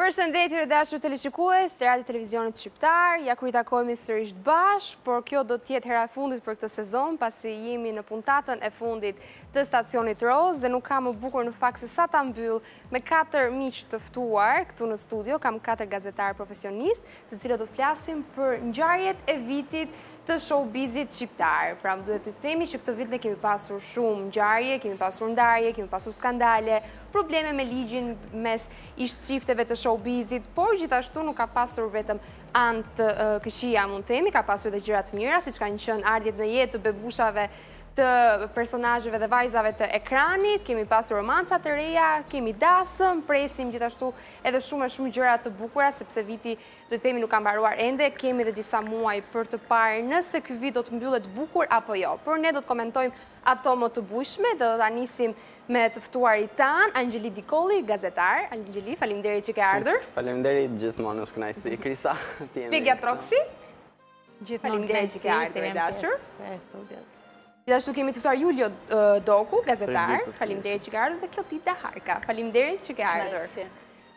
Përshëndetje të dashur teleshikues të Radio Televizionit Shqiptar, ja ku i takojmë sërish bashkë, por kjo do të jetë hera e fundit për këtë sezon, pasi jemi në puntatën e fundit të stacionit Roz dhe nuk ka më bukur në fakt se sa ta mbyll me 4 miq të ftuar këtu në studio, kam 4 gazetarë profesionist, të cilët do të flasim për ngjarjet e vitit të showbizit shqiptar. Pra më duhet të themi që këtë vit ne kemi pasur shumë ngjarje, kemi pasur ndarje, kemi pasur skandale, probleme me ligjin mes ish-çifteve të showbizit, por gjithashtu nuk ka pasur vetëm anë të këqija, mund të themi, ka pasur edhe gjëra të mira, siç kanë qenë ardhjet në jetë të bebushave të personazheve dhe vajzave të ekranit, kemi pasur romanca të reja, kemi dasëm, presim gjithashtu edhe shumë e shumë gjëra të bukura, sepse viti, do të themi, nuk ka mbaruar ende, kemi edhe disa muaj për të parë nëse ky vit do të mbyllet bukur apo jo. Por ne do të komentojmë ato më të bujshme, do ta nisim me të ftuarit tan, Angjeli Dikolli, gazetar. Angjeli, faleminderit që ke ardhur. Faleminderit gjithmonë, është kënaqësi. Krisa, ti je. Pegja Troksi. Faleminderit që ke ardhur, dashur. Studios. Gjithashtu kemi të ftuar Julio Doku, gazetar. Faleminderit që ke ardhur, dhe Klotita Harka. Faleminderit që ke ardhur.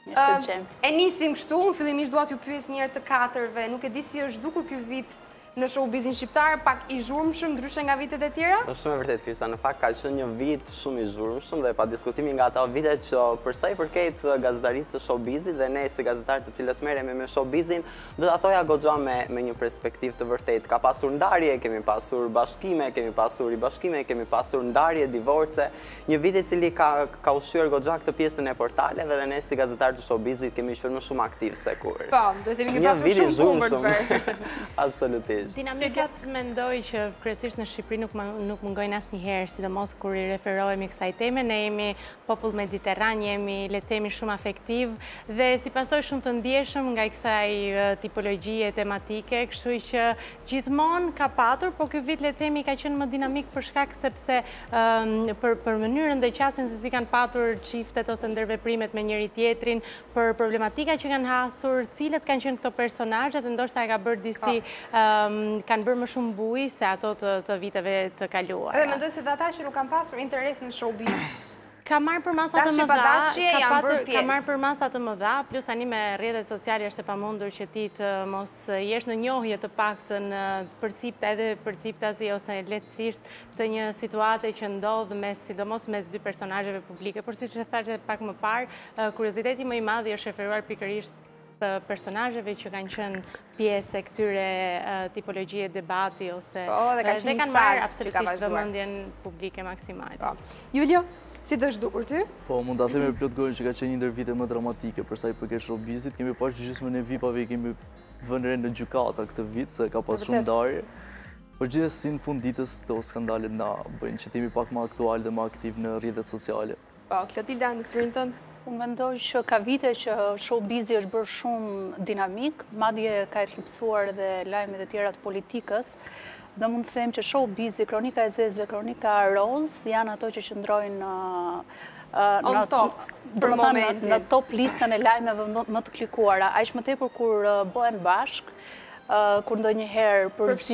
E nisim kështu, unë fillimisht dua t'ju pyes një herë të katërve, nuk e di si është dukur ky vit në showbizin shqiptar, pak i zhurmshëm ndryshe nga vitet e tjera? Është shumë e vërtetë, Krista, në fakt ka qenë një vit shumë i zhurmshëm dhe pa diskutimi nga ato vitet që për sa i përket gazetarisë të showbizit dhe ne si gazetarë të cilët merremi me showbizin, do ta thoja goxha me një perspektivë të vërtetë. Ka pasur ndarje, kemi pasur bashkime, kemi pasur ribashkime, kemi pasur ndarje, divorce, një vit i cili ka ushqyer goxha këtë pjesën e portaleve dhe ne si gazetarë të showbizit kemi qenë më shumë aktiv se kur. Po, do të themi që pasur shumë punë për të bërë. Absolutisht. Dinamikat mendoj që kryesisht në Shqipëri nuk mungojnë asnjëherë, sidomos kur i referohemi kësaj teme. Ne jemi popull mediterran, jemi le të themi shumë afektiv dhe si pasojë shumë të ndjeshëm nga kësaj tipologjie tematike, kështu që gjithmonë ka patur, por ky vit le të themi ka qenë më dinamik për shkak sepse për mënyrën dhe qasjen se si kanë patur çiftet ose ndërveprimet me njëri tjetrin, për problematika që kanë hasur, cilët kanë qenë këto personazhe dhe ndoshta e ka bërë disi kanë bërë më shumë buj se ato të viteve të kaluara. Edhe mendoj se ata që nuk kanë pasur interes në showbiz. Ka marrë për masa të mëdha, plus tani me rrjetet sociale është e pamundur që ti të mos jesh në njohje të paktën përciptasi ose lehtësisht të një situate që ndodh sidomos mes dy personazheve publike, por siç e thash pak më parë, kurioziteti më i madh është referuar pikërisht personazheve që kanë qenë pjesë e këtyre tipologjie debati ose dhe kanë marrë absolutisht vëmendjen publike maksimale. Julio, si të është dukur ty? Po, mund ta them me plot gojë që ka qenë një ndër vitet më dramatike për sa i përket showbizit. Kemi parë që gjysmën e VIP-ave kemi vënë re në gjykata këtë vit se ka pas shumë ndarje. Por gjithsesi në fund ditës këto skandalet na bëjnë që t'jemi pak më aktual dhe më aktiv në rrjetet sociale. Po, Klotilda, në sërin tënd? Unë mendoj që ka vite që showbizi është bërë shumë dinamik, madje ka eklipsuar dhe lajmet e tjera të politikës, dhe mund të them që showbizi, Kronika e Zezë dhe Kronika Roz janë ato që qëndrojnë në top listën e lajmeve më të klikuara. Aq më tepër kur bëhen bashk, kur ndonjëherë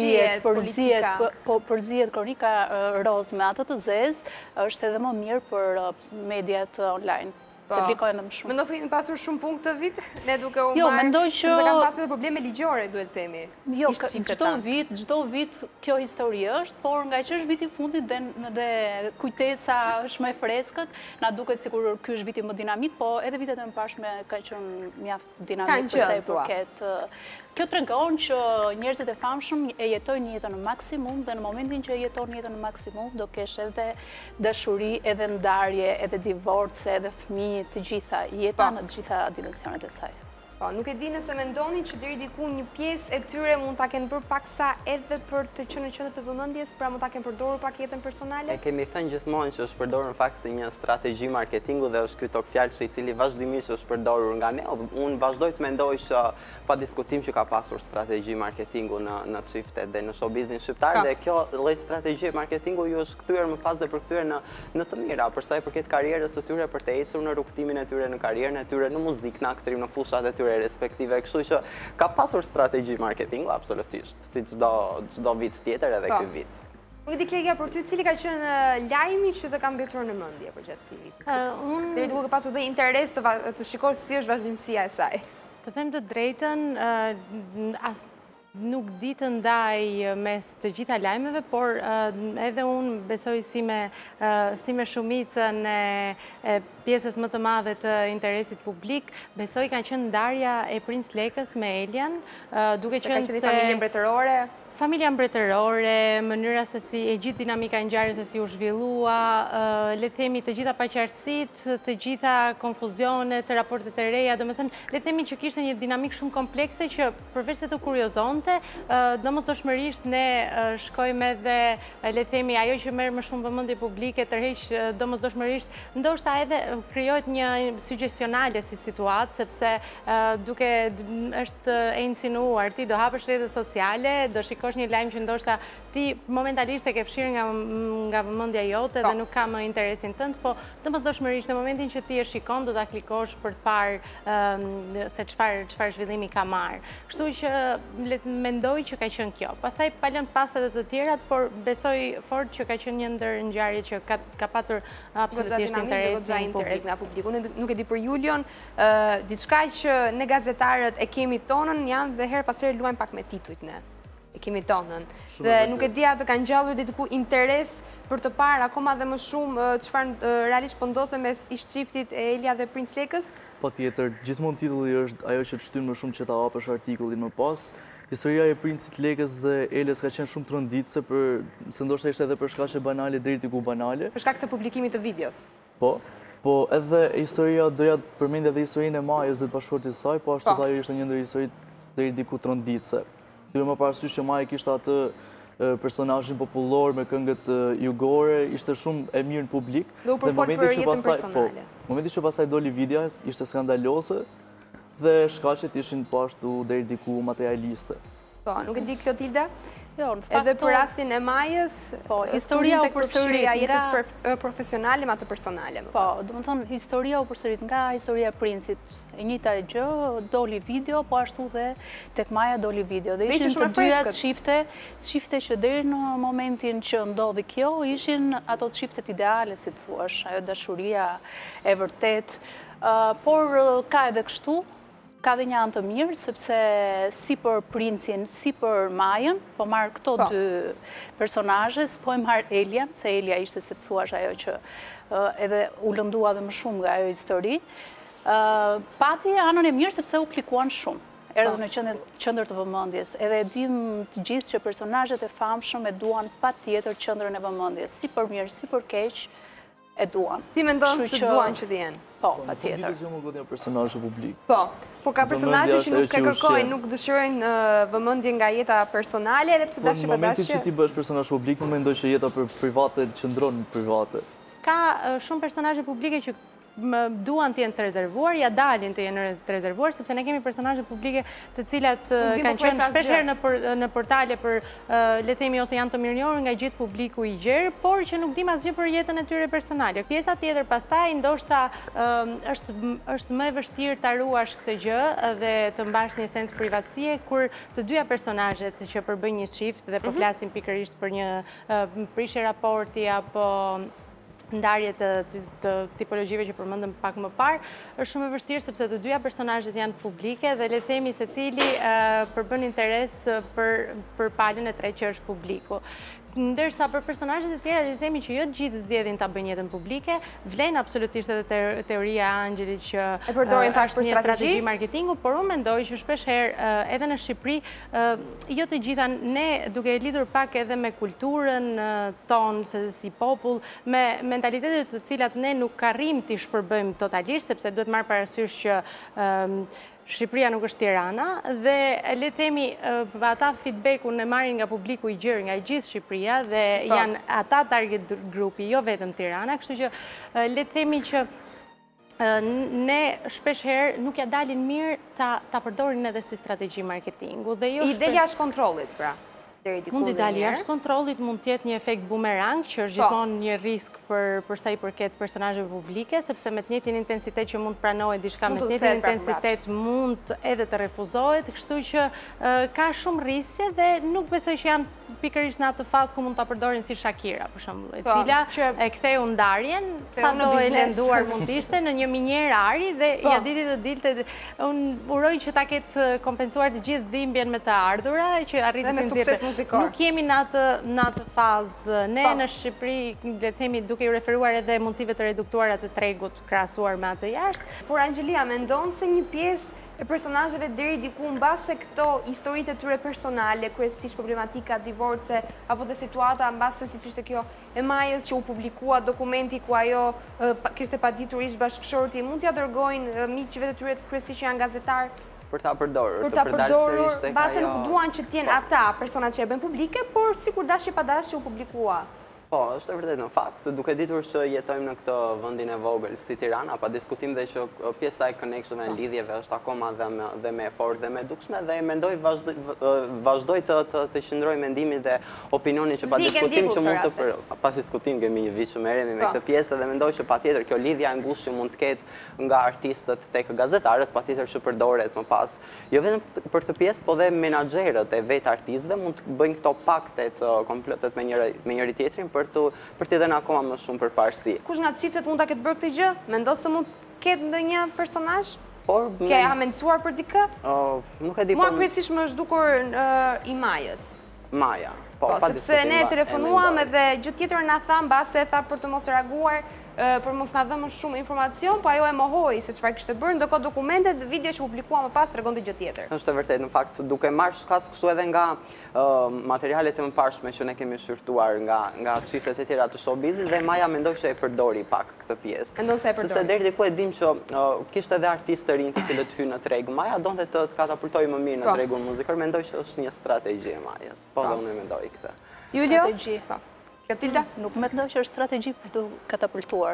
përzihet Kronika Roz me atë të Zezë, është edhe më mirë për mediat online. Se plikojnë më shumë. Mendoj se kemi pasur shumë punë këtë vit, ne duke u marrë. Jo, mendoj që sepse kanë pasur edhe probleme ligjore, duhet të themi. Jo, çdo vit kjo histori është, por nga që është viti i fundit dhe kujtesa është më e freskët, na duket sikur ky është viti më dinamik, po edhe vitet e mëparshme kanë qenë mjaft dinamik për sa i përket. Kjo tregon që njerëzit e famshëm e jetojnë jetën në maksimum dhe në momentin që jeton jetën në maksimum do kesh edhe dashuri, edhe ndarje, edhe divorce, edhe fëmijë, të gjitha jeta në të gjitha dimensionet e saj. Po, nuk e di nëse mendoni që deri diku një pjesë e tyre mund ta kenë bërë paksa edhe për të qenë në qendër të vëmendjes, pra mund ta kenë përdorur pak jetën personale? E kemi thënë gjithmonë që është përdorur në fakt si një strategji marketingu dhe është ky tokfjalë i cili vazhdimisht është përdorur nga ne. Unë vazhdoj të mendoj që pa diskutim që ka pasur strategji marketingu në çiftet dhe në showbizin shqiptar dhe kjo lloj strategjie marketingu ju është kthyer më pas dhe përkthyer në të mira, për sa i përket karrierës së tyre, për të ecur në rrugtimin e tyre, në karrierën e tyre, në muzikë, në aktrim, në fushat e tyre respektive, kështu që ka pasur strategji marketingu absolutisht, si çdo vit tjetër edhe ky vit. Nuk e di Kleja për ty, cili ka qenë lajmi që të kam mbetur në mendje për gjatë këtij viti? Deri duke pasur dhe interes të shikosh si është vazhdimësia e saj. Të them të drejtën, nuk di të ndaj mes të gjitha lajmeve, por edhe unë besoj si me shumicën e pjesës më të madhe të interesit publik, besoj ka qenë ndarja e Princ Lekës me Elian, duke qenë se... Ka qenë familje mbretërore? Familja mbretërore, mënyra se si e gjithë dinamika e ngjarjes se si u zhvillua, le të themi të gjitha paqartësitë, të gjitha konfuzionet, raportet e reja, domethënë le të themi që kishte një dinamikë shumë komplekse që përveç se të kuriozonte, domosdoshmërisht ne shkojmë edhe le të themi ajo që merr më shumë vëmendje publike tërheq domosdoshmërisht, ndoshta edhe krijohet një suggestionale si situatë, sepse duke është e insinuar ti do hapësh rrjetet sociale, do shikosh një lajm që ndoshta ti momentalisht e ke fshirë nga vëmendja jote dhe nuk ka më interesin tënd, po domosdoshmërisht në momentin që ti e shikon do ta klikosh për të parë se çfarë zhvillimi ka marrë. Kështu që mendoj që ka qenë kjo. Pastaj pa lënë pas edhe të tjerat, por besoj fort që ka qenë një ndër ngjarjet që ka patur absolutisht interes nga publiku. Nuk e di për Julion, diçka që ne gazetarët e kemi tonën janë dhe her pas here luajmë pak me titujt ne. E kemi tonën. Dhe nuk e dia të kanë gjallur diku interes për të parë akoma dhe më shumë çfarë realisht po ndodhte mes ish-çiftit e Elia dhe Princ Lekës? Patjetër, gjithmonë titulli është ajo që të shtyn më shumë që ta hapësh artikullin më pas. Historia e Princit Lekës dhe Elias ka qenë shumë tronditëse, se ndoshta ishte edhe për shkaqe banale deri diku banale. Për shkak të publikimit të videos. Po edhe historia doja të përmend edhe historinë e Majës dhe të bashkëshortit të saj, po ashtu ajo ishte një ndër historitë deri diku tronditëse. Duke më parasysh që Maja kishte atë personazhin popullor me këngët jugore, ishte shumë e mirë në publik. Dhe u përfol për jetën personale. Momenti që pasaj doli videoja, ishte skandalose dhe shkaqet ishin po ashtu deri diku materialiste. Po, nuk e di Klotilda? Jo, në fakt... Edhe për rastin e Majës, historia u përsërit nga jetës profesionale ma të personale. Po, do më thonë, historia u përsërit nga historia e Princit. E njëjta gjë, doli video, po ashtu dhe tek Maja doli video. Dhe ishin të dyja çifte që deri në momentin që ndodhi kjo, ishin ato çiftet ideale, si të thuash, ajo dashuria e vërtet. Por ka edhe kështu, ka dhe një anë të mirë, sepse si për Princin, si për Majën, po marrë këto dy personazhe, s'po e marrë Elia, se Elia ishte, si të thuash, ajo që edhe u lëndua dhe më shumë nga ajo histori. Pati anën e mirë, sepse u klikuan shumë. Erdhën në qendër të vëmendjes. Edhe e dim të gjithë që personazhet e famshëm e duan patjetër qendrën e vëmendjes, si për mirë, si për keq, e duan. Ti mendon se duan që të jenë? Po, patjetër. Në fundit më godin personazhe publik. Po, por ka personazhe që nuk e kërkojnë, nuk dëshirojnë vëmendje nga jeta personale, edhe pse dashje pa dashje. Në momentin që ti bësh personazh publik, nuk mendoj që jeta private qëndron private. Ka shumë personazhe publike që duan të jenë të rezervuar, ja dalin të jenë të rezervuar, sepse ne kemi personazhe publike të cilat kanë qenë shpeshherë në portale për le të themi ose janë të mirënjohur nga gjithë publiku i gjerë, por që nuk dim asgjë për jetën e tyre personale. Pjesa tjetër pastaj ndoshta është më e vështirë ta ruash këtë gjë dhe të mbash një sens privatësie kur të dyja personazhet që përbëjnë një çift dhe po flasim pikërisht për një prishje raporti apo ndarje të tipologjive që përmendëm pak më parë, është shumë e vështirë sepse të dyja personazhet janë publike dhe le të themi secili përbën interes për palën e tretë që është publiku. Ndërsa për personazhet e tjera, le të themi që jo të gjithë zgjedhin ta bëjnë jetën publike, vlen absolutisht edhe teoria e Anxhelit që është një strategji marketingu, por unë mendoj që shpesh herë edhe në Shqipëri, jo të gjitha ne duke lidhur pak edhe me kulturën tonë se si popull, me mentalitetet të cilat ne nuk arrim t'i shpërbëjmë totalisht, sepse duhet marrë parasysh që Shqipëria nuk është Tirana dhe le të themi ata feedback-un e marrin nga publiku i gjerë, nga gjithë Shqipëria dhe janë ata target grupi, jo vetëm Tirana, kështu që le të themi që ne shpesh herë nuk ja dalin mirë ta përdorin edhe si strategji marketingu. I delja është kontrollit, pra. diku Mund t'i dalë ndonjëherë. jashtë kontrollit, mund t'jetë një efekt bumerang, që është gjithmonë një risk për sa i përket personazheve publike, sepse me të njëjtin intensitet që mund të pranohet diçka, me të njëjtin intensitet mund edhe të refuzohet, kështu që ka shumë rrisje dhe nuk besoj që janë pikërisht në atë fazë ku mund ta përdorin si Shakira, për shembull, e cila e ktheu ndarjen, sado e lënduar mund të ishte në një minjer ari dhe ja diti të dilte. Unë uroj që ta ketë kompensuar të gjithë dhimbjen me të ardhura, që arriti të nxjerrë. Nuk jemi në atë fazë. Ne në Shqipëri, le të themi, duke i referuar edhe mundësive të reduktuara të tregut krahasuar me atë jashtë. Por Angelia, mendon se një pjesë e personazheve deri diku mbase këto historitë e tyre personale, kryesisht problematika, divorce, apo dhe situata mbase siç ishte kjo e Majës që u publikua dokumenti ku ajo kishte paditurisht bashkëshorti, mund t'ja dërgojnë miqve të tyre kryesisht që janë gazetar? Për ta përdorur, të përdalësisht tek ajo. Mbase nuk duan që t'jenë ata personat që e bëjnë publike, por sikur dashje pa dashje u publikua. Po, është e vërtet në fakt, duke ditur që jetojmë në këtë vendin e vogël si Tirana, pa diskutim dhe që pjesa e konekshëve në lidhjeve është akoma dhe me fort dhe me dukshme, dhe mendoj vazhdoj të qëndroj mendimin dhe opinionin që pa diskutim që mund të pa diskutim kemi një vit që merremi me këtë pjesë dhe mendoj që patjetër kjo lidhja e ngushtë që mund të ketë nga artistët tek gazetarët, patjetër që përdoret më pas. Jo vetëm për këtë pjesë, po dhe menaxherët e vetë artistëve mund të bëjnë këto paktet komplotet me njëri tjetrin për t'i dhënë akoma më shumë përparësi. Kush nga çiftet mund ta ketë bërë këtë gjë? Mendo se mund ketë ndonjë personazh? Por ke amenduar për dikë? Nuk e di. Mua kryesisht më është dukur i Majës. Maja. Po, sepse ne telefonuam edhe gjë tjetër na tha mbase tha për të mos reaguar, për mos na dhënë më shumë informacion, po ajo e mohoi se çfarë kishte bërë, ndërkohë dokumentet dhe video që publikua më pas tregonte gjë tjetër. Është vërtet, në fakt, duke marrë shkas kështu edhe nga materialet e mëparshme që ne kemi shqyrtuar nga çiftet e tjera të showbizit, dhe Maja mendoj që e përdori pak këtë pjesë. Mendon se e përdori. Sepse deri diku e dim që kishte edhe artistë të rinj të cilët hynë në treg. Maja donte të katapultojë më mirë në tregun muzikor, mendoj që është një strategji e Majës. Po, dhe unë mendoj këtë. Julio? Tilda? Nuk mendoj që është strategji për të katapultuar,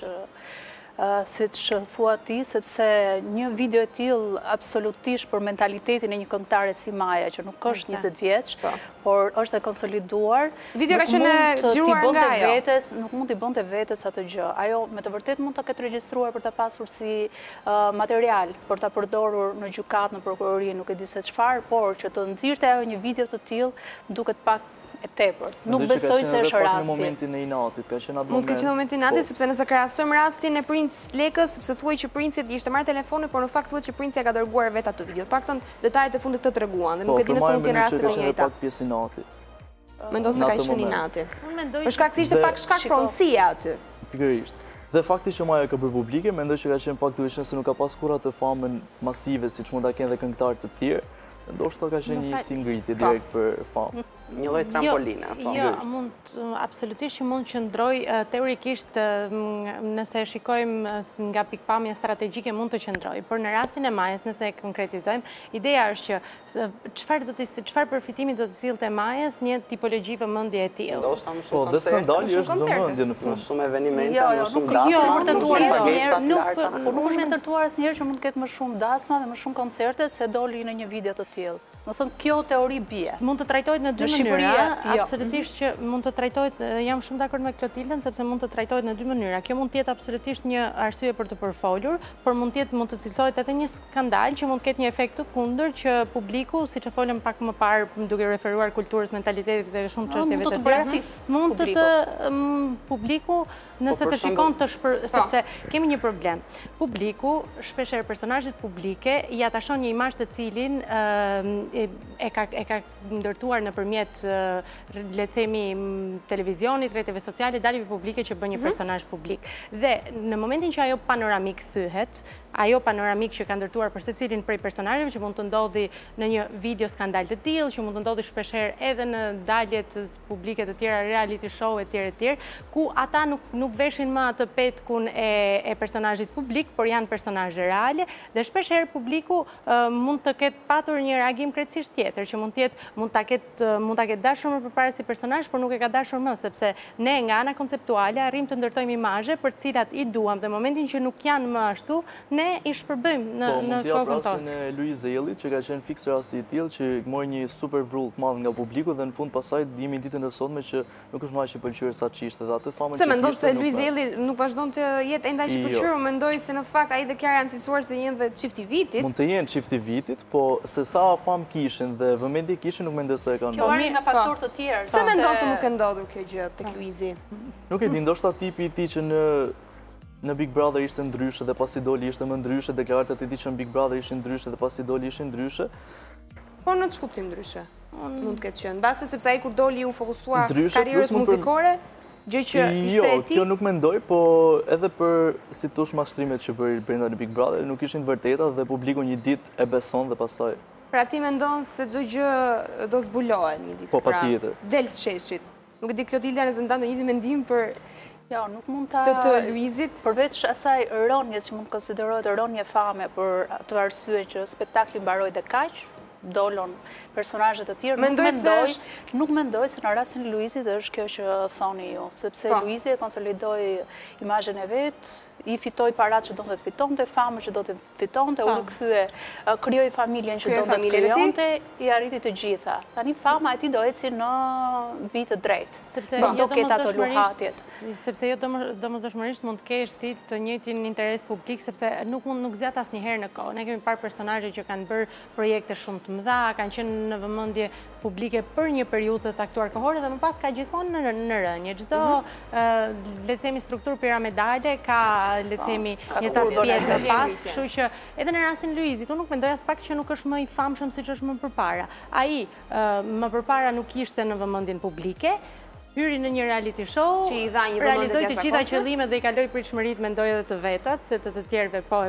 siç thua ti, sepse një video e tillë absolutisht për mentalitetin e një këngëtare si Maja, që nuk është 20 vjeç, por është e konsoliduar. Video ka qenë xhiruar nga ajo. Nuk mund t'i bënte vetes atë gjë. Ajo me të vërtetë mund ta ketë regjistruar për ta pasur si material, për ta përdorur në gjykatë, në prokurori, nuk e di se çfarë, por që të nxirrte ajo një video të tillë, duket pak e tepër. Nuk besoj se është rasti. Në momentin e inatit, ka qenë atë moment. Mund të qenë momentin e inatit, sepse nëse krahasojmë rastin e Princ Lekës, sepse thuaj që Princit i ishte marrë telefonin, por në fakt thuhet që Princi ja ka dërguar vetë atë video. Paktën detajet e fundit të treguan dhe nuk e di nëse mund të jenë raste të njëjta. Po, pjesë inati. Mendon se ka qenë inati. Për shkak se ishte pak shkak pronësia aty. Pikërisht. Dhe fakti që Maja ka bërë publike, mendoj që ka qenë pak duke qenë se nuk ka pas kur atë famën masive siç mund ta kenë edhe këngëtarë të tjerë. Ndoshta ka qenë një ngritje direkt për famë. Një lloj trampoline. Jo, absolutisht që mund qëndroj teorikisht, nëse shikojmë nga pikpamja strategjike mund të qëndroj, por në rastin e Majës, nëse e konkretizojmë, ideja është që çfarë përfitimi do të sillte Majës një tipologji vëmendje e tillë. Ndoshta më shumë. Po, dhe skandali është vëmendje në fund. Shumë evenimente, më shumë dasma. Nuk është vërtetuar asnjëherë që mund të ketë më shumë dasma dhe më shumë koncerte se doli në një video të tillë. Më thënë, kjo teori bie. Mund të trajtojt në dy mënyra, absolutisht që mund të trajtojt, jam shumë dakord me Klotildën, sepse mund të trajtojt në dy mënyra. Kjo mund tjetë absolutisht një arsye për të përfolur, por mund të cilësohet edhe një skandal që mund ketë një efekt të kundër që publiku, si që folëm pak më parë duke referuar kulturës, mentalitetit dhe shumë çështjeve të tjera, mund të publiku nëse të shikon të sepse kemi një problem. Publiku, shpesher personazhet publike, ja tashon një imazh të cilin e ka ndërtuar nëpërmjet, le të themi, televizionit, rrjeteve sociale, daljeve publike që bën një personazh publik. Dhe në momentin që ajo panoramik thyhet, ajo panoramik që ka ndërtuar për secilin prej personazheve që mund të ndodhi në një video skandal të tillë, që mund të ndodhi shpeshherë edhe në daljet publike të tjera, reality show etj, ku ata nuk veshin më atë petkun e personazhit publik, por janë personazhe reale dhe shpeshherë publiku mund të ketë patur një reagim krejtësisht tjetër, që mund ta ketë dashur më përpara si personazh, por nuk e ka dashur më, sepse ne nga ana konceptuale arrim të ndërtojmë imazhe për të cilat i duam, dhe momentin që nuk janë më ashtu, ne i shpërbëjmë në kokën tonë. Po, mund t'ja prasin e Luiz Ellit, që ka qenë fiks rasti i tillë, që mori një super vrull të madh nga publiku dhe në fund pasaj jemi ditën e sotme që nuk është më aq i pëlqyer sa ç'ishte dhe atë famën që Se mendon se Luiz Elli nuk vazhdon të jetë ende aq i pëlqyer, mendoj se në fakt ai dhe Kiara janë cilësuar se janë dhe çifti vitit. Mund të jenë çifti vitit, po se sa fam kishin dhe vëmendje kishin nuk mendoj se e kanë. Kjo arrin nga faktorë të tjerë. Pse mendon se mund të ndodhur kjo gjë tek Luizi? Nuk e di, ndoshta tipi i tij që në Big Brother ishte ndryshe dhe pasi doli ishte më ndryshe, deklaratat e tij që në Big Brother ishin ndryshe dhe pasi doli ishin ndryshe. Po në ç'kuptim ndryshe? Mund të ketë qenë. Mbase sepse ai kur doli u fokusua karrierës muzikore, gjë që ishte e tij. Jo, kjo nuk mendoj, po edhe për si thosh mashtrimet që bëri brenda në Big Brother nuk ishin të vërteta dhe publiku një ditë e beson dhe pastaj. Pra ti mendon se çdo gjë do zbulohet një ditë. Po patjetër. Del të sheshit. Nuk e di Klotilda nëse ndan ndonjë mendim për Jo, nuk mund ta të Luizit. Përveç asaj rënjes që mund të konsiderohet rënje fame për atë arsye që spektakli mbaroi dhe kaq, dolon personazhet të tjerë. Nuk mendoj se në rastin e Luizit është kjo që thoni ju, sepse Luizi e konsolidoi imazhin e vet, i fitoi parat që donte të fitonte, famën që do të fitonte, u rikthye, krijoi familjen që donte të krijonte, i arriti të gjitha. Tani fama e tij do eci në vit të drejtë. Sepse do ketë ato luhatjet. Sepse jo domosdoshmërisht mund të kesh ti të njëjtin interes publik, sepse nuk zgjat asnjëherë në kohë. Ne kemi parë personazhe që kanë bërë projekte shumë të mëdha, kanë qenë në vëmendje publike për një periudhë të caktuar kohore dhe më pas ka gjithmonë në rënje. Çdo le të themi strukturë piramidale ka le të themi një tatpjet më pas, kështu që edhe në rastin Luizit, unë nuk mendoj as pak që nuk është më i famshëm siç është më përpara. Ai më përpara nuk ishte në vëmendjen publike, hyri në një reality show, realizoi të gjitha qëllimet dhe i kaloi pritshmëritë, mendoj edhe të vetat, se të tjerëve po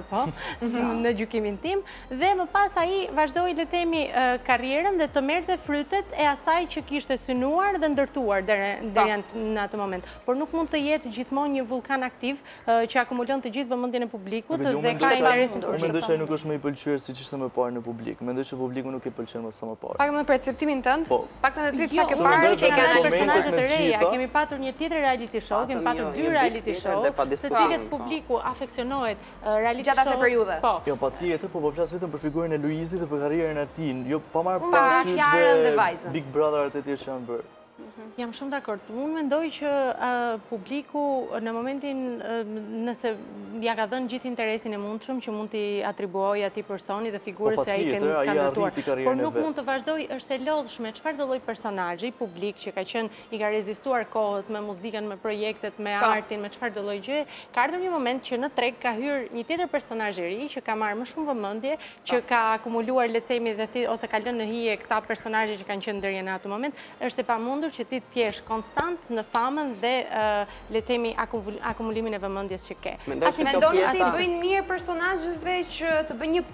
në gjykimin tim, dhe më pas ai vazhdoi le të themi karrierën dhe të merrte frytet e asaj që kishte synuar dhe ndërtuar deri në atë moment. Por nuk mund të jetë gjithmonë një vulkan aktiv që akumulon të gjithë vëmendjen e publikut dhe ka interesin për. Mendoj se ai nuk është më i pëlqyer siç ishte më parë në publik. Mendoj se publiku nuk i pëlqen më sa më parë. Pak në perceptimin tënd? Pak në ti çka ke parë se kanë personazhe të reja, kemi patur një tjetër reality show, kemi patur 2 reality show, të cilët publiku afeksionohet reality show. Gjatë asaj periudhe. Jo, patjetër, po flas vetëm për figurën e Luizit dhe për karrierën e tij, jo pa marrë parasysh dhe Big Brother të tjerë që janë bërë. Jam shumë dakord. Unë mendoj që publiku në momentin nëse ja ka dhënë gjithë interesin e mundshëm që mund t'i atribuojë atij personi dhe figurës që ai ka ndërtuar. Por nuk mund të vazhdoj, është e lodhshme çfarëdo lloj personazhi publik që ka qenë i ka rezistuar kohës me muzikën, me projektet, me artin, me çfarëdo lloj gjë, ka ardhur një moment që në treg ka hyrë një tjetër personazh i ri që ka marrë më shumë vëmendje, që ka akumuluar le të themi ose ka lënë në hije këta personazhe që kanë qenë deri në atë moment, është e pamundur që ti t'jesh konstant në famën dhe le të themi akumulimin e vëmendjes që ke. Mendoni se i bëjnë mirë personazheve që të bëjnë një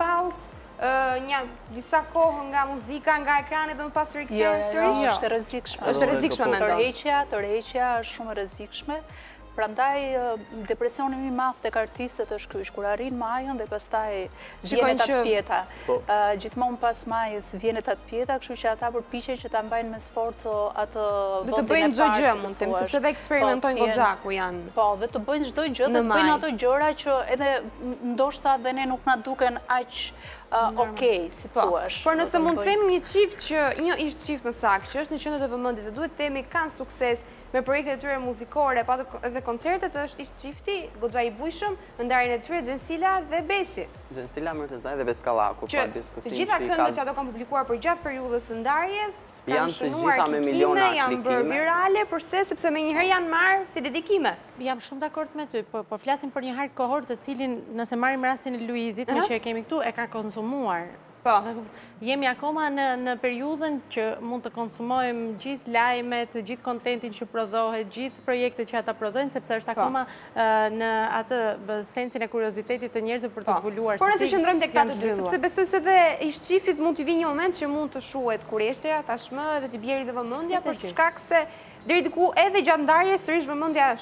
pauzë disa kohë nga muzika, nga ekrani dhe më pas të rikthehen sërish? Jo, është e rrezikshme. Është e rrezikshme mendon. Tërheqja është shumë e rrezikshme. Prandaj depresioni më i madh tek artistët është ky, kur arrin majën dhe pastaj vjen tatpjeta. Gjithmonë pas majës vjen tatpjeta, kështu që ata përpiqen që ta mbajnë me sforco atë vendin e parë. Dhe të bëjnë çdo gjë, mund të them, sepse dhe eksperimentojnë goxha ku janë. Po, dhe të bëjnë çdo gjë, dhe të bëjnë ato gjëra që edhe ndoshta dhe ne nuk na duken aq okej, si thuash. Por nëse mund të them një çift që një ish çift më saktë, që është në qendër të vëmendjes, duhet të themi kanë sukses me projektet e tyre muzikore, pa edhe koncertet, është ish çifti goxha i bujshëm në ndarjen e tyre Gjensila dhe Besi. Gjensila Mërtezaj dhe Beskallaku, pa diskutim. Të gjitha këngët që ato kanë publikuar për gjatë periudhës së ndarjes, janë të gjitha me miliona klikime. Janë bërë virale, përse sepse me njëherë janë marrë si dedikime. Jam shumë dakord me ty, po flasim për një hard kohor të cilin, nëse marrim rastin e Luizit, në që e kemi këtu, e ka konsumuar. Po. Jemi akoma në periudhën që mund të konsumojmë gjithë lajmet, gjithë kontentin që prodhohet, gjithë projektet që ata prodhojnë, sepse është akoma në atë sensin e kuriozitetit të njerëzve për të zbuluar. Por nëse qëndrojmë tek këta të dy, sepse besoj se dhe ish çiftit mund të vijë një moment që mund të shuhet kurreshtja, tashmë edhe të bjerë dhe vëmendja, për shkak se deri diku edhe gjatë ndarjes sërish vëmendja është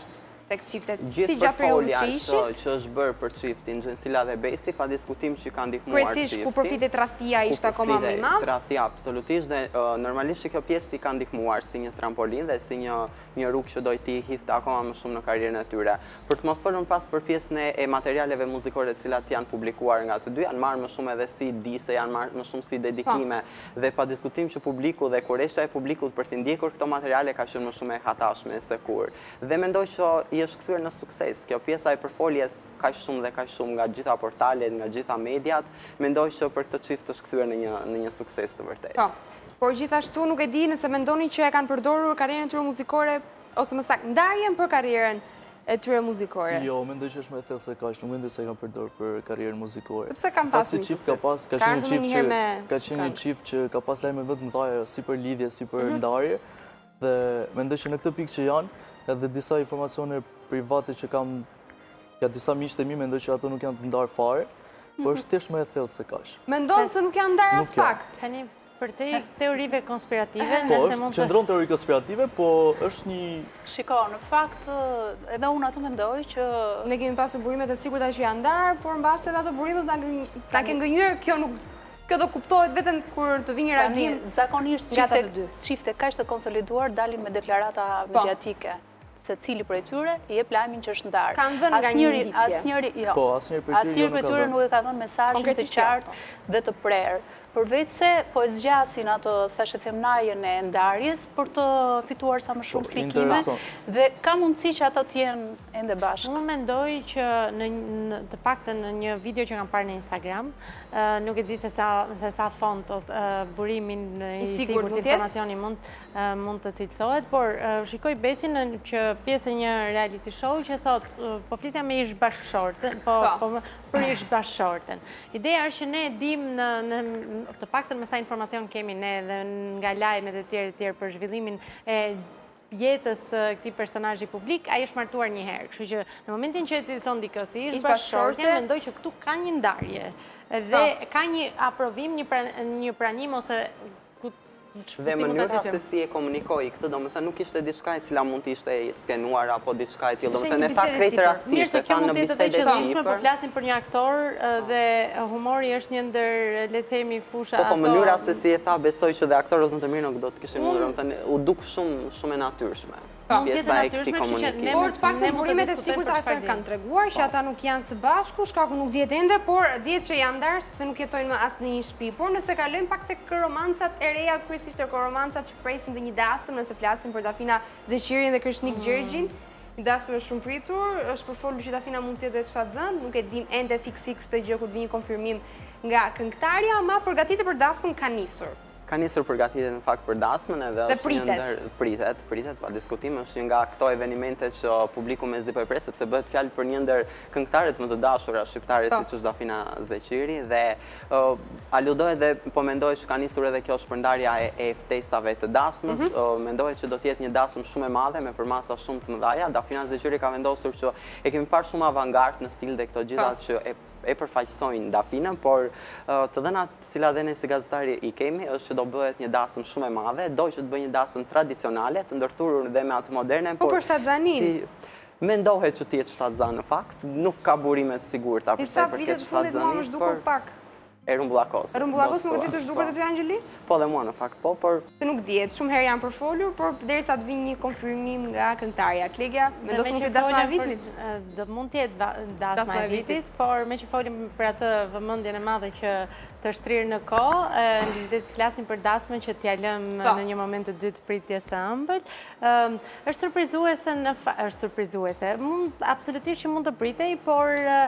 tek çiftet, si Gjithë gjatë periudhës portfolja që ishin? që është bërë për çiftin Gjensila dhe Besi, pa diskutim që ka ndihmuar Kryesisht ku përfitet tradhtia ishte akoma më i madh. Tradhtia absolutisht dhe normalisht që kjo pjesë i ka ndihmuar si një trampolin dhe si një rrugë që doj t'i hidhte akoma më shumë në karrierën e tyre. Për të mos folur pas për pjesën e materialeve muzikore të cilat janë publikuar nga të dy, janë marrë më shumë edhe si dise, janë marrë më shumë si dedikime dhe pa diskutim që publiku dhe kurresha e publikut për të ndjekur këto materiale ka qenë më shumë e hatashme se kur. Dhe mendoj që i është kthyer në sukses. Kjo pjesa e përfoljes kaq shumë dhe kaq shumë nga gjitha portalet, nga gjitha mediat, mendoj që për këtë çift është kthyer në një sukses të vërtetë. Po. Por gjithashtu nuk e di nëse mendoni që e kanë përdorur karrierën e tyre muzikore ose më saktë ndarjen për karrierën e tyre muzikore. Jo, mendoj që është më e thellë se kaq, nuk mendoj se e kanë përdorur për karrierën muzikore. Sepse kanë pasur një sukses. Ka qenë një çift që ka pas lajme më të mëdha si për lidhje, si për ndarje. Dhe mendoj që në këtë pikë që janë, edhe disa informacione private që kam nga disa miqtë e mi, mendoj që ato nuk janë të ndarë fare, por është thjesht më e thellë se kaq. Mendon se nuk janë ndarë as pak? Tani për teorive konspirative, po, është qëndron teori konspirative, po është një... Shiko, në fakt, edhe unë ato mendoj që... Ne kemi pasur burimet e sigurta që janë ndarë, por mbase edhe ato burimet ta ke ngënjur, kjo do kuptohet vetëm kur të vinë një reagim. Zakonisht çifte kaq të konsoliduar dalin me deklarata mediatike. Se cili për e tyre i jep lajmin që është ndarë. Kanë dhënë nga një indicje. Asnjëri për tyre nuk e ka dhënë mesazhin të qartë dhe të prerë. Përveç se po e zgjasin ato thashë femnajën e ndarjes për të fituar sa më shumë klikime dhe ka mundësi që ato të jenë ende bashkë. Unë mendoj që të paktën në një video që kam parë në Instagram, nuk e di se sa font ose burimin i sigurt të informacioni mund të cilësohet, por shikoj Besin që pjesë e një reality show që thot, po flisja me ish bashkëshortën, po për ish bashkëshortën. Ideja është që ne dim të paktën me sa informacion kemi ne dhe nga lajmet e tjerë për zhvillimin e jetës këtij personazhi publik, ai është martuar një herë. Kështu që në momentin që e cilëson dikë si ish bashkëshortja, mendoj që këtu ka një ndarje dhe ka një aprovim, një pranim ose dhe mënyra se si e komunikoi këtë, domethënë nuk ishte diçka e cila mund të ishte skenuar apo diçka e tillë, domethënë e tha krejt rastisht, e tha në bisedë sipër. Po flasim për një aktor dhe humori është një ndër, le të themi, fusha ato. Po mënyra se si e tha, besoj që dhe aktorët më të mirë nuk do të kishin mundur, domethënë u duk shumë e natyrshme. Pjesa e këtij komunikimi. Por të paktën burimet e sigurta ata kanë treguar që ata nuk janë së bashku, shkaku nuk dihet ende, por dihet që janë ndarë sepse nuk jetojnë më as në një shtëpi. Por nëse kalojmë pak tek romancat e reja, kryesisht tek romancat që presim dhe një dasëm, nëse flasim për Dafina Zeqirin dhe Krishnik Gjergjin, një dasëm është shumë pritur, është përfolur që Dafina mund të jetë shtatzën, nuk e dim ende fiks të gjë kur të vijë konfirmim nga këngëtarja, ama përgatitet për dasmën ka nisur. Ka nisur përgatitet në fakt për dasmën edhe është një ndër pritet, pa diskutim, është një nga këto evenimente që publiku mezi po e pres, sepse bëhet fjalë për një ndër këngëtarët më të dashura shqiptare siç është Dafina Zeqiri dhe aludoj dhe po mendoj që ka nisur edhe kjo shpërndarja e ftesave të dasmës, mendoj që do të jetë një dasmë shumë e madhe me përmasa shumë të mëdha. Dafina Zeqiri ka vendosur që e kemi parë shumë avangard në stil dhe këto gjithat që e përfaqësojnë Dafinën, por të dhënat të cilat dhe ne si gazetari i kemi është që do bëhet një dasëm shumë e madhe, doj që të bëjë një dasëm tradicionale, të ndërthurur dhe me atë moderne. Po për shtatzanin? Mendohet që t'jetë shtatzan në fakt, nuk ka burimet sigurta përsa i përket shtatzanis, por e rumbullakos. Rumbullakos më vërtet është dukur të ty, Angjeli? Po dhe mua në fakt, po, por... Nuk djetë, shumë herë janë përfolur, por derisa të vinë një konfirmim nga këngëtarja. Klegja, mendoj se mund të jetë dasma e vitit? Do mund të jetë dasma e vitit, por me që folim për atë vëmendjen e madhe që të shtrirë në kohë, dhe të flasim për dasmën që t'ja lëm në një moment të dytë pritje së ëmbël. Është surprizuese, absolutisht që mund të pritej, por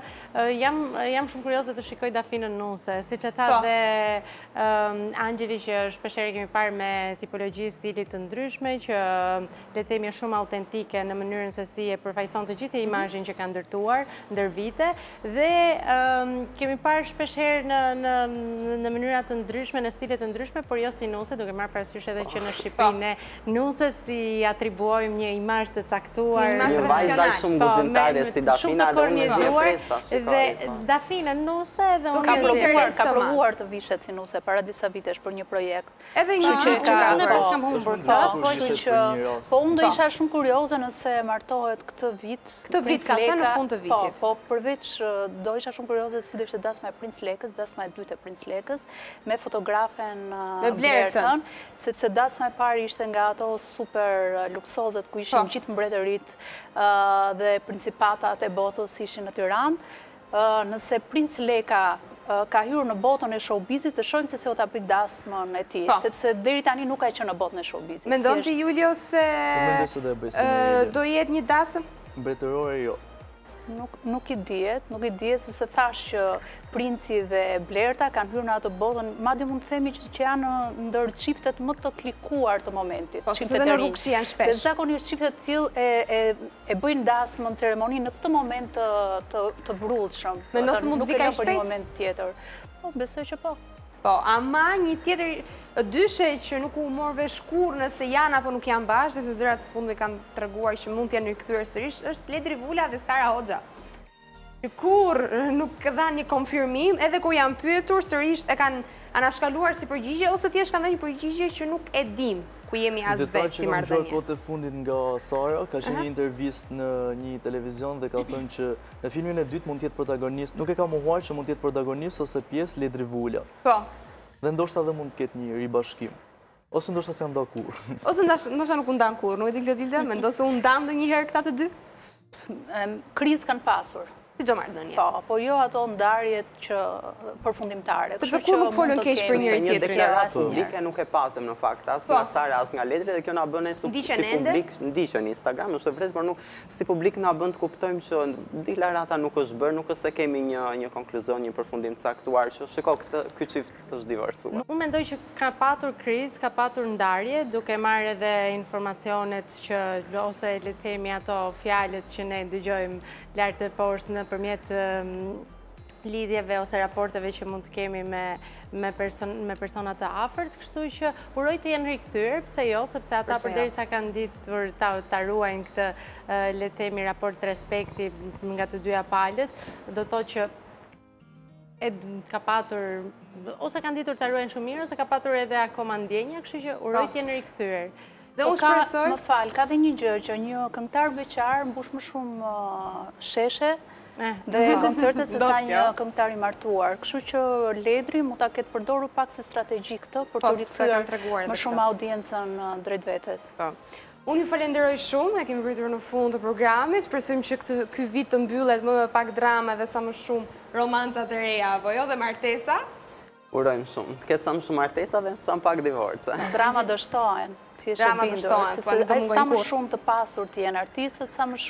jam shumë kurioze të shikoj Dafinën nuse, si që tha dhe Angjeli që shpeshere kemi parë me tipologji stilit të ndryshme, që le të themi shumë autentike në mënyrën se si e përfaqëson të gjithë imazhin që ka ndërtuar ndër vite, dhe kemi parë shpeshere në mënyra të ndryshme, në stilet të ndryshme, por jo si nuse, duke marrë parasysh edhe që në Shqipëri ne nuse si atribuojmë një imazh të caktuar, një vajza shumë guximtare si Dafina, dhe unë me zje presta, dhe Dafina nuse dhe unë ka provuar Ka të provuar të vishet si nuse para disa vitesh për një projekt. Edhe një që që ka unë pas kam humbur këtë, po unë do isha shumë kurioze nëse martohet këtë vit. Këtë vit ka thënë në fund të vitit. Po, përveç do isha shumë kurioze si do ishte dasma e Princ Lekës, dasma e dytë e Princ Lekës, me fotografen Blertën, sepse dasma e parë ishte nga ato super luksozet ku ishin gjithë mbretërit dhe principatat e botës ishin në Tiranë. Nëse Princ Leka ka hyrë në botën e showbizit, të shojmë se o ta bëj dasmën e ti, sepse deri tani nuk ka qenë në botën e showbizit. Mendon ti, Julio, se do jetë një dasëm? Mbretërore, jo. Nuk i dihet, sepse thash që Princi dhe Blerta kanë hyrë në atë botën, madje mund të themi që janë ndër çiftet më të klikuar të momentit. Po, sepse në rrugë që janë shpesh. Dhe zakonisht çiftet të tillë e bëjnë dasmën ceremoni në këtë moment të vrullshëm. Mendon se mund të vi kaq shpejt? Në një moment tjetër. Po, besoj që po. Po, ama një tjetër dyshe që nuk u morve shkur nëse janë apo nuk janë bashkë, sepse zërat së fundme kanë treguar që mund të janë rikthyer sërish, është Pledri Vula dhe Sara Hoxha. Kur nuk dha një konfirmim, edhe kur janë pyetur, sërish e kanë anashkaluar si përgjigje, ose thjesht kanë dhënë një përgjigje që nuk e dim ku jemi as vetë si marrëdhënie. Detaj që kam kohët e fundit nga Sara, ka qenë një intervistë në një televizion dhe ka thënë që në filmin e dytë mund të jetë protagonist, nuk e ka mohuar që mund të jetë protagonist ose pjesë Ledri Vula. Po. Dhe ndoshta edhe mund të ketë një ribashkim. Ose ndoshta s'janë nda kur. Ose ndoshta nuk u ndan kur, nuk e dilte, mendon se u ndan ndonjëherë këta të dy? Krizë kanë pasur. Si do marrëdhënie? Po jo ato ndarjet që përfundimtare. Sepse kur nuk folën keq për njëri tjetrin. Një deklaratë publike nuk e patëm në fakt, as nga Sara, as nga Ledri, dhe kjo na bën si publik, ndiqen në Instagram, është vërtet, por nuk si publik na bën të kuptojmë që deklarata nuk është bërë, nuk është se kemi një konkluzion, një përfundim caktuar që shiko ky çift është divorcuar. Unë mendoj që ka patur krizë, ka patur ndarje, duke marrë edhe informacionet që ose le të themi ato fjalët që ne dëgjojmë lart e poshtë nëpërmjet lidhjeve ose raporteve që mund të kemi me persona të afërt, kështu që uroj të jenë rikthyer, pse jo, sepse ata përderisa kanë ditur ta ruajnë këtë le të themi raport respekti nga të dyja palët, do të thotë që ka patur ose kanë ditur ta ruajnë shumë mirë ose ka patur edhe akoma ndjenja, kështu që uroj të jenë rikthyer. Dhe unë shpresoj, më fal, ka dhe një gjë që një këngëtar beqar mbush më shumë sheshe dhe koncerte se sa një këngëtar i martuar. Kështu që Ledri mund ta ketë përdorur pak se strategji këtë për të rikthyer më shumë audiencën drejt vetes. Unë ju falenderoj shumë, e kemi pritur në fund të programit, shpresojmë që ky vit të mbyllet më pak drama dhe sa më shumë romanca të reja, apo jo, dhe martesa. Urojmë shumë, të ketë sa më shumë martesa dhe sa më pak divorce. Drama dështohen. Drama të shtohen, po nuk do mungojnë kur. Sa më shumë të pasur të jenë artistët, sa më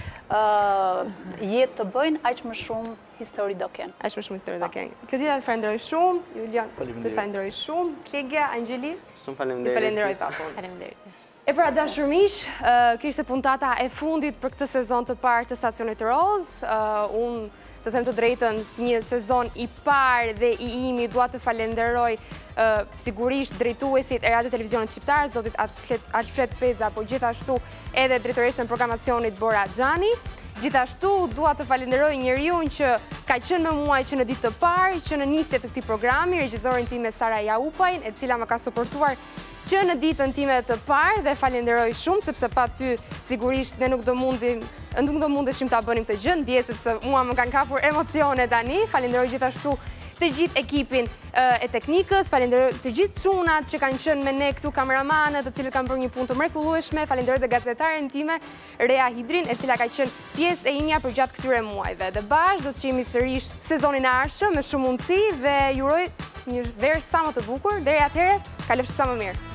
shumë jetë të bëjnë, aq më shumë histori do kenë. Aq më shumë histori do kenë. Klodita të falenderoj shumë, Julian të falenderoj shumë, Klegja, Angjeli. Shumë faleminderit. Falenderoj papun. Faleminderit. E pra dashur miq, kjo ishte puntata e fundit për këtë sezon të parë të Stacionit Roz. Unë të them të drejtën, si një sezon i parë dhe i imi, dua të falenderoj sigurisht drejtuesit e radio televizionit shqiptar, zotit Alfred Peza, po gjithashtu edhe drejtoreshën programacionit Bora Xhani. Gjithashtu dua të falenderoj njeriun që ka qenë me mua që në ditë të parë, që në nisje të këtij programi, regjisorin time Sara Jaupajn, e cila më ka suportuar që në ditën time të parë, dhe falenderoj shumë sepse pa ty sigurisht ne nuk do mundeshim ta bënim këtë gjë, ndjes sepse mua më kanë kapur emocione tani. Falenderoj gjithashtu të gjithë ekipin e teknikës, falenderoj të gjithë çunat që kanë qenë me ne këtu, kameramanët, të cilët kanë bërë një punë të mrekullueshme, falenderoj dhe gazetaren time Rea Hidrin, e cila ka qenë pjesë e imja për gjatë këtyre muajve. Dhe bashkë do të jemi sërish sezonin e ardhshëm me shumë mundësi dhe ju uroj një verë sa më të bukur. Deri atëherë, kalofshi sa më mirë.